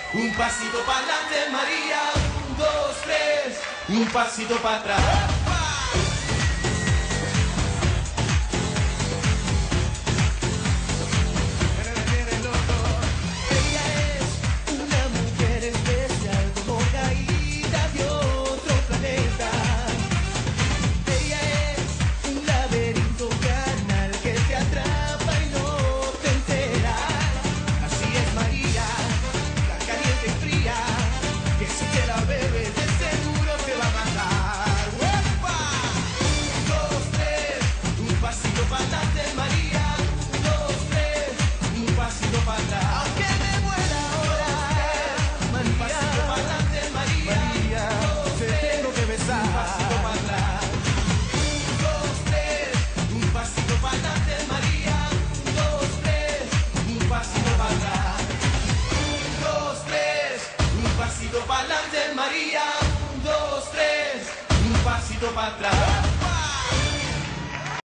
un pasito para adelante, María, un, dos, tres, un pasito para atrás. Pa'lante, María, un, dos, tres, un pasito para atrás.